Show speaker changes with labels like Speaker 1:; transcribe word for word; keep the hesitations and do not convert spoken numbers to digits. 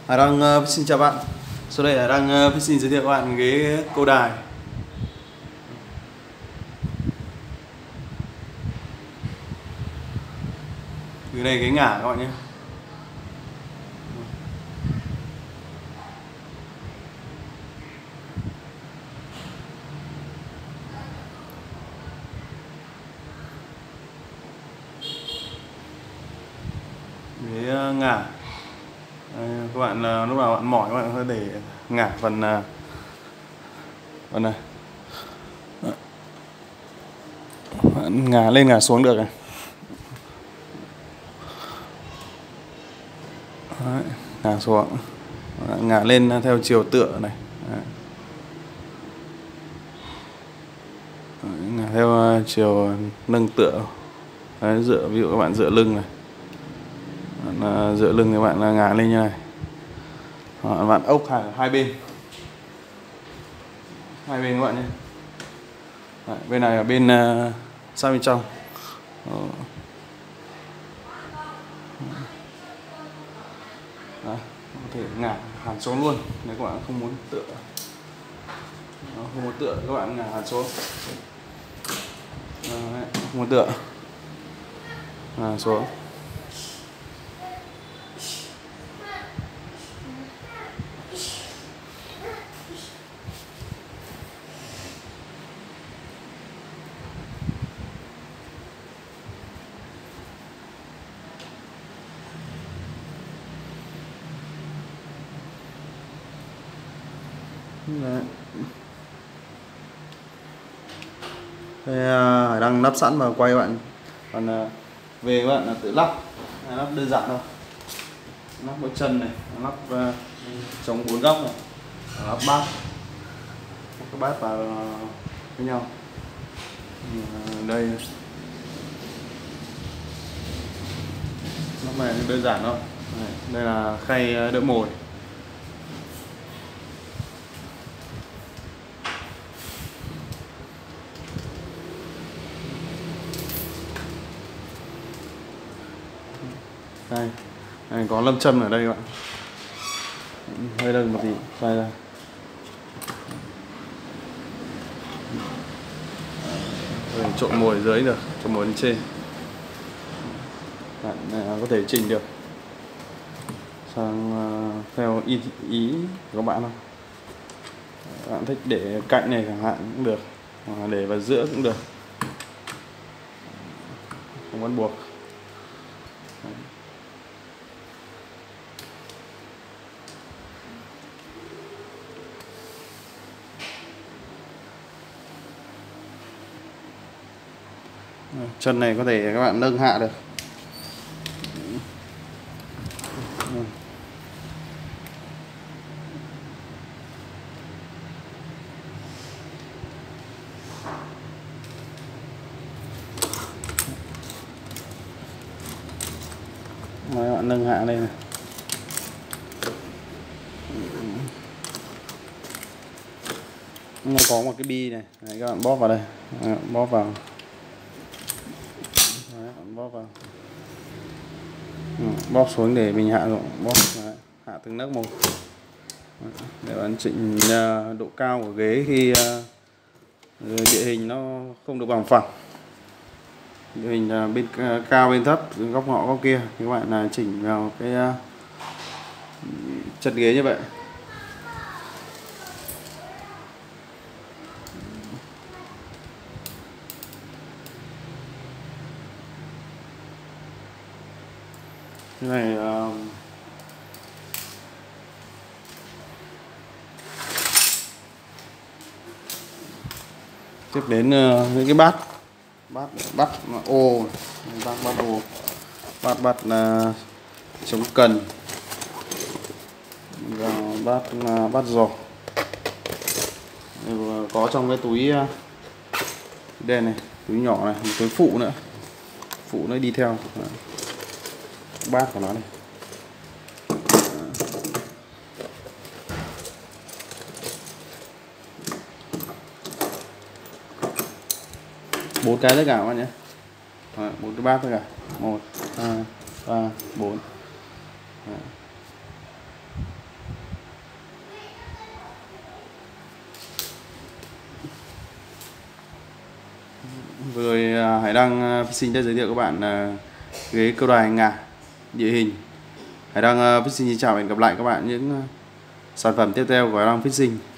Speaker 1: Hải đang uh, xin chào bạn. Sau đây Hải đang uh, xin giới thiệu các bạn ghế cô đài. Ghế này ghế ngả các bạn nhé. Ghế uh, ngả. Đây, các bạn uh, lúc nào bạn mỏi các bạn có thể ngả phần uh, phần này. Bạn ngả lên ngả xuống được này. Đấy, ngả xuống, ngả lên theo chiều tựa này. Đấy. Đấy, ngả theo chiều nâng tựa. Đấy, dựa ví dụ các bạn dựa lưng này, bạn, uh, dựa lưng thì bạn uh, ngả lên như này. Đó, bạn ốc hai, hai bên, hai bên các bạn nhé. Đấy, bên này ở bên uh, sang bên trong. Đó. Đấy, có thể ngả hẳn xuống luôn nếu các bạn không muốn tựa. Đó, không muốn tựa các bạn ngả hẳn xuống. Đấy, không muốn tựa ngả xuống. Đấy. Đây, Hải đang lắp sẵn và quay các bạn. Còn về các bạn là tự lắp, lắp đơn giản thôi. Lắp mỗi chân này, lắp uh, chống bốn góc này, lắp bát, các bát vào với nhau. Uh, đây, lắp này đơn giản thôi. Đây, đây là khay đỡ mồi. Đây, đây có lâm châm ở đây các bạn. Hơi đơn một tí, xoay ra. Rồi, trộn mồi dưới được, trộn mồi lên trên. Bạn có thể chỉnh được sang uh, theo ý, ý của các bạn không? Bạn thích để cạnh này chẳng hạn cũng được, hoặc để vào giữa cũng được, không bắt buộc. Chân này có thể các bạn nâng hạ được. Đấy, các bạn nâng hạ đây này. Nó có một cái bi này. Đấy, các bạn bóp vào đây. Đấy, bóp vào. Đấy, bóp vào. Ừ, bóp xuống để mình hạ rồi, bóp. Đấy, hạ từng nấc một. Đấy, để bạn chỉnh uh, độ cao của ghế khi uh, địa hình nó không được bằng phẳng. Địa hình uh, bên uh, cao bên thấp, góc ngõ góc kia thì các bạn uh, chỉnh vào cái uh, chân ghế như vậy. Cái này uh, tiếp đến uh, những cái bát bát bát ô, bát bát ô, bát bát uh, chống cần và bát uh, bát giò. Có trong cái túi uh, đen này, túi nhỏ này, một túi phụ nữa, phụ nó đi theo. Đấy, bát của nó này. Bốn cái tất cả các bạn nhé. Bốn cái bát tất cả. Một, hai, ba, bốn. Vừa rồi à, Hải Đăng uh, Fishing đã giới thiệu các bạn uh, ghế câu đài hành ngà địa hình. Hải Đăng uh, Fishing xin chào và hẹn gặp lại các bạn những uh, sản phẩm tiếp theo của Hải Đăng Fishing.